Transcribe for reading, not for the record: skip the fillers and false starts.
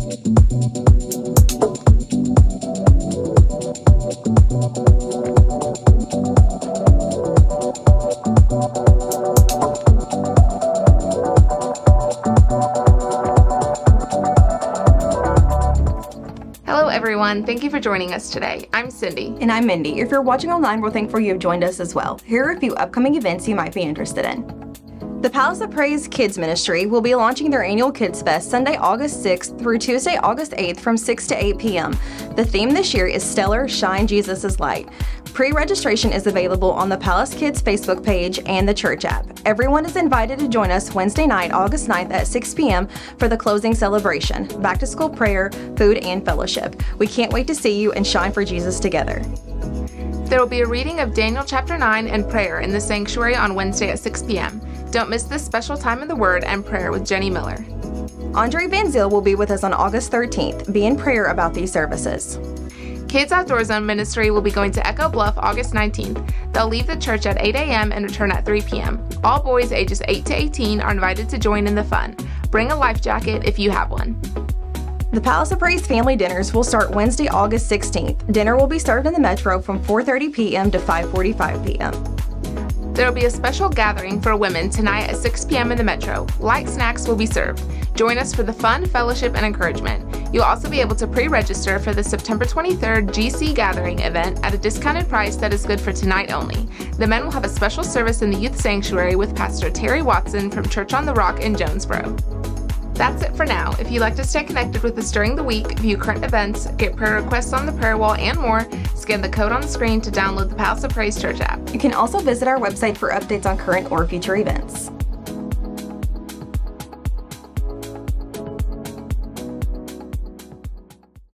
Hello everyone, thank you for joining us today. I'm Cindy. And I'm Mindy. If you're watching online, we're thankful you have joined us as well. Here are a few upcoming events you might be interested in. The Palace of Praise Kids Ministry will be launching their annual Kids Fest Sunday, August 6th through Tuesday, August 8th from 6 to 8 p.m. The theme this year is Stellar, Shine Jesus' Light. Pre-registration is available on the Palace Kids Facebook page and the church app. Everyone is invited to join us Wednesday night, August 9th at 6 p.m. for the closing celebration, back-to-school prayer, food, and fellowship. We can't wait to see you and shine for Jesus together. There will be a reading of Daniel chapter 9 and prayer in the sanctuary on Wednesday at 6 p.m. Don't miss this special time in the Word and prayer with Jenny Miller. Andre Van Zyl will be with us on August 13th. Be in prayer about these services. Kids Outdoor Zone Ministry will be going to Echo Bluff August 19th. They'll leave the church at 8 a.m. and return at 3 p.m. All boys ages 8 to 18 are invited to join in the fun. Bring a life jacket if you have one. The Palace of Praise family dinners will start Wednesday, August 16th. Dinner will be served in the Metro from 4:30 p.m. to 5:45 p.m. There will be a special gathering for women tonight at 6 p.m. in the Metro. Light snacks will be served. Join us for the fun, fellowship, and encouragement. You'll also be able to pre-register for the September 23rd GC Gathering event at a discounted price that is good for tonight only. The men will have a special service in the Youth Sanctuary with Pastor Terry Watson from Church on the Rock in Jonesboro. That's it for now. If you'd like to stay connected with us during the week, view current events, get prayer requests on the prayer wall, and more, scan the code on the screen to download the Palace of Praise Church app. You can also visit our website for updates on current or future events.